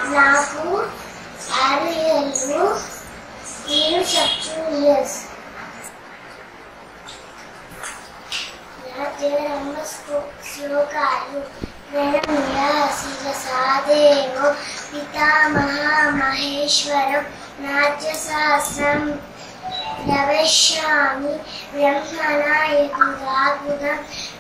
నాకు 6 ఏళ్ళు. నేను చెప్తూ శ్లోకాలు ప్రణమ్య శిరసాదేవో పితామహేశ్వరం నాట్యశాస్త్రం ప్రవేశ్యామి బ్రహ్మణా యదురాగుణం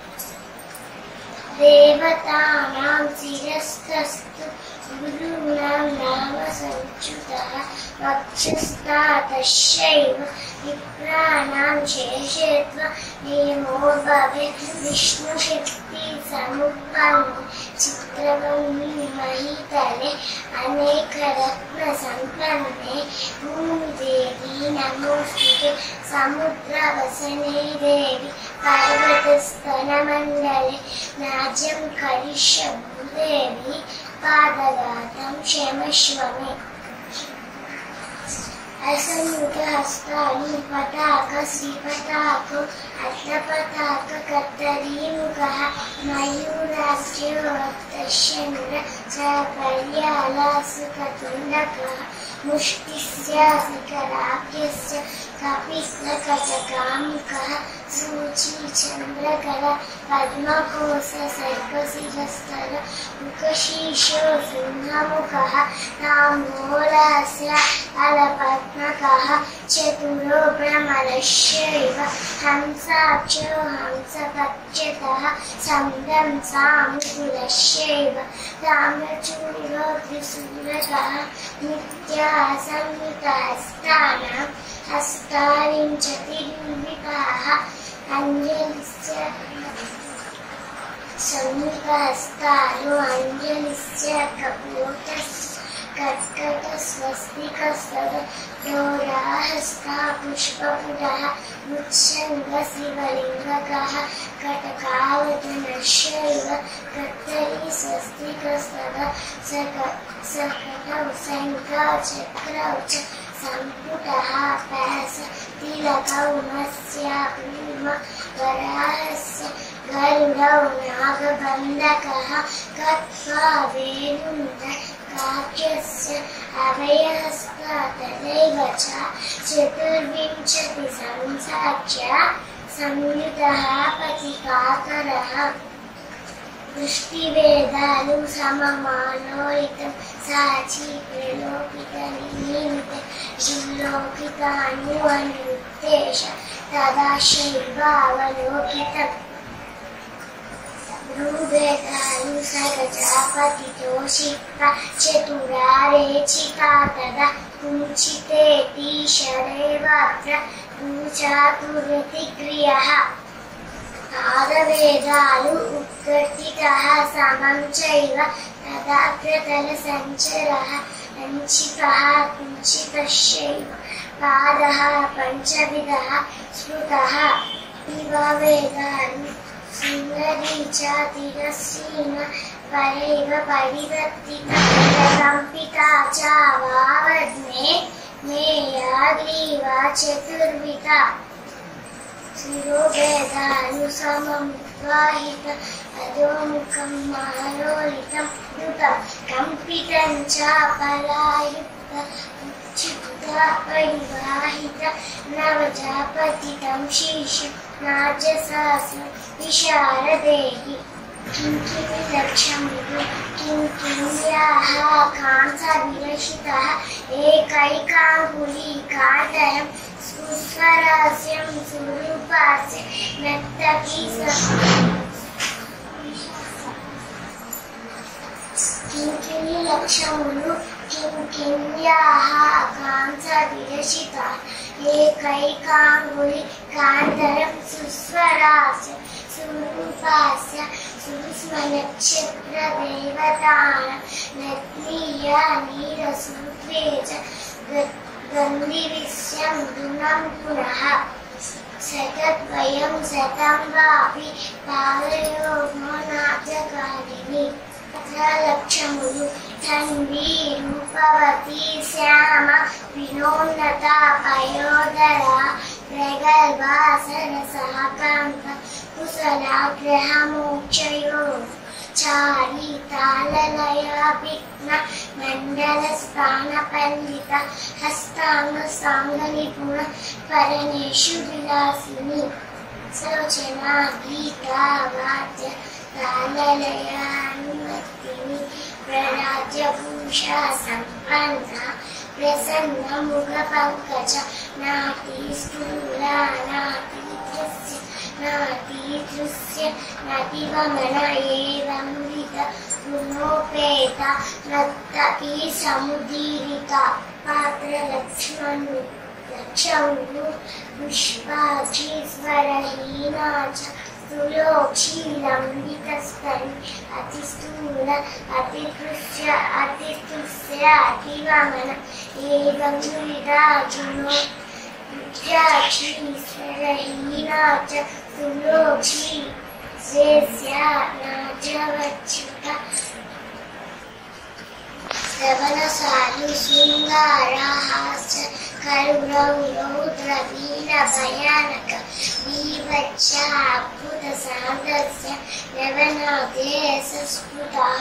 దేవతానాం శిరస్తస్తు గురూణాం నామ సంచ్యుతః వక్షస్థాతశ్చైవ విప్రాణాం శేషేత్వ నేమో భవేత్ విష్ణుశక్తి సముపన్నో చిత్రవర్ణి మహీతలే అనేకరత్న సంపన్నే భూమిదేవి నమోస్తుతే సముద్రవసనే దేవి పర్వతస్తనమండలే నాజ్యం కరిష్య భూదేవి పాదఘాతం క్షమస్వ మే. असंयुगहस्तानि पताक श्रीपताको अट्टपताक कत्तरीमुखः मयूरास्यो रक्तश्चन्द्र सपर्यालासुकतुण्डकः मुष्टिस्य विकराभ्यस्य कपित्थकटकामुखः सूचीचन्द्रकर पद्मकोश सर्पशिरस्तर मुखशीर्षो सिंहमुखः ताम्बूलस्य अलपद्मकः चतुरो भ्रमरश्चैव हंसाक्षो हंसपक्षतः संदंसामुकुलश्चैव ताम्रचूरो त्रिशूलकः नित्या संयुतहस्तानां हस्ताविंशतिर्विताः अंजलिश्च संयुतहस्तारो अंजलिश्च कपोतश्च कर्कटस्वस्तिकस्तदोराहस्ता पुष्पपुटः मुच्छङ्गशिवलिङ्गकः कटकावतनश्चैव कत्तरी स्वस्तिकस्तद सकटौ शङ्खौ चक्रौ च सम्पुटः पास तिलकौ मत्स्यापूर्व वराहस्य गरुडौ नागबन्धकः कत्वा वेणुं काव्यस्य अभयहस्ता तदैव च चतुर्विंशतिसंसाच्य संयुतः पथिकाकरः वृष्टिवेदालु सममानोरितं साची प्रलोकितनिमित जिल्लोकितानुवनुत्तेष तदा शैवावलोकितम् भ्रूभेदालु सगजापतितोषित्वा चतुरारेचिका तदा कुञ्चितेति शरैवात्र पूजाकुर्वति क्रियः पादवेदालु उत्कर्तितः समं चैव तदा प्रतलसञ्चरः अञ्चितः कुञ्चितश्चैव पादः पञ्चविधः स्फुटः इव वेदालु सिंहरी च तिरस्सीन परैव परिवर्तिता प्रकम्पिता च वावग्ने मेयाग्रीवा चतुर्विधा शिरोभेदानुसममुद्वाहित अधोमुखं मारोलितं द्रुतं कम्पितं च पलायुक्त परिवाहित नवजापतितं शीर्षं नाट्यशास्त्रं विशारदेहि किङ्किणीलक्षमुदु किङ्किण्याः कांसविरचितः एकैकाङ्गुलीकान्तरं सुस्वरास्यं सुरूपास्य नर्तकी किङ्किणीलक्षमुदु किङ्किण्याः कांसविरचितः एकैकाङ्गुलीकान्तरं सुस्वरास्य सुरूपास्य सुस्मनक्षत्रदेवतानां नत्नीया नीरसूत्रे च गन्धिविष्यं गुणं पुनः शतद्वयं शतं वापि पावयोगो नाट्यकारिणी लक्षमुलु तन्वी रूपवती श्याम विनोन्नता पयोदरा प्रगल्भा सरसः कान्त कुशलाग्रहमोक्षयो చారి తాళలయ విఘ్న మండల స్థాన పండిత హస్తాంగ సాంగ నిపుణ పరమేశు విలాసిని సలోచన గీత వాద్య తాళలయ అనుమతిని ప్రరాజ్యభూష సంపన్న ప్రసన్న ముఖ పంకజ నాటి స్థూల నాటి దృశ్య నటి వమన ఏమృత గుణోపేత నర్తకి సముదీరిత పాత్ర లక్ష్మణుడు పుష్పాచీస్వరహీనాచ స్థూలోక్షి లంబితస్తని అతి స్థూల అతి దృశ్య అతి తుస్య అతి వమన ఏమృత శ్వరహీనాచ స్థూలోక్షి శ్రేష్య నాచవచ్యుత శ్రవణశాలు శృంగారహాస్య కరుణౌ రౌద్రవీణ భయానక బీభత్స అద్భుత సాందస్య లవణాదే సంస్కృతః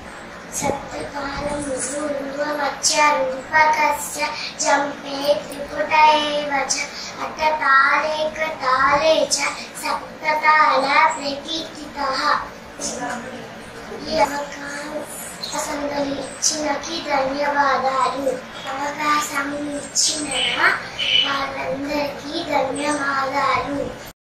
సప్తకాలమురువమచ్చరూపకస్య జంపే త్రిపుట ఏవ చ అట్టతాళే కతాళే చ సప్తతాళ ప్రకీర్తితః. ఈ అవకాశం ఇచ్చినకి ధన్యవాదాలు. అవకాశం ఇచ్చిన వాళ్ళందరికీ ధన్యవాదాలు.